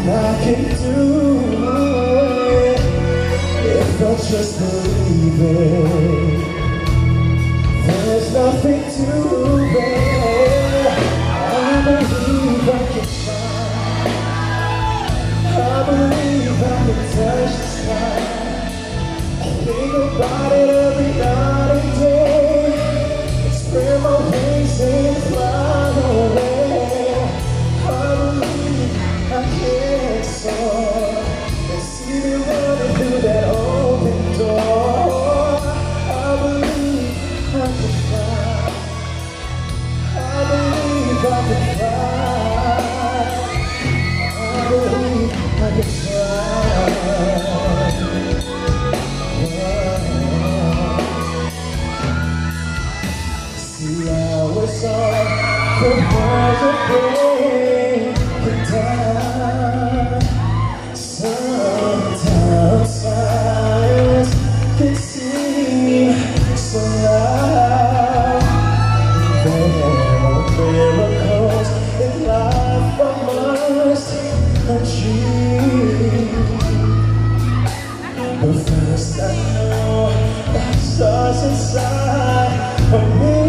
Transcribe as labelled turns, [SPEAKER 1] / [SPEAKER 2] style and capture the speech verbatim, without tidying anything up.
[SPEAKER 1] I can do it if I just believe it. There's nothing to bear. I believe I can fly. I believe I can touch the sky. I think about it every night and day. Spread my wings and fly away. I believe I can soar and see me running through that open door. I believe I can fly. I believe I can fly. I believe I can fly. See, I was on the verge of breaking down. Sometimes silence can seem so loud. There are miracles in life I must achieve. But first I know that stars inside of me.